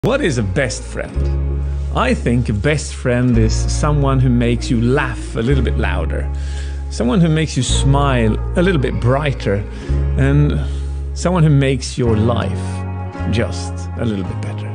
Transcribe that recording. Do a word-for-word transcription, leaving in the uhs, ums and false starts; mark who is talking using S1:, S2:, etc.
S1: What is a best friend? I think a best friend is someone who makes you laugh a little bit louder, someone who makes you smile a little bit brighter, and someone who makes your life just a little bit better.